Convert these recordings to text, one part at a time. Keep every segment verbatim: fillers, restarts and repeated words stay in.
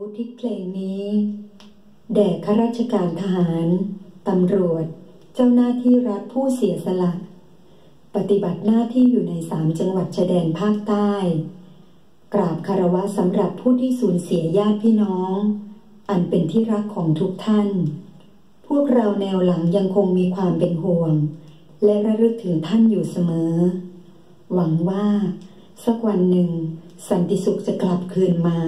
อุทิศเพลงนี้แด่ข้าราชการทหารตำรวจเจ้าหน้าที่รัฐผู้เสียสละปฏิบัติหน้าที่อยู่ในสามจังหวัดชายแดนภาคใต้กราบคารวะสำหรับผู้ที่สูญเสียญาติพี่น้องอันเป็นที่รักของทุกท่านพวกเราแนวหลังยังคงมีความเป็นห่วงและระลึกถึงท่านอยู่เสมอหวังว่าสักวันหนึ่งสันติสุขจะกลับคืนมา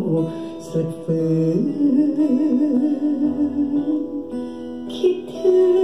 คิดถึง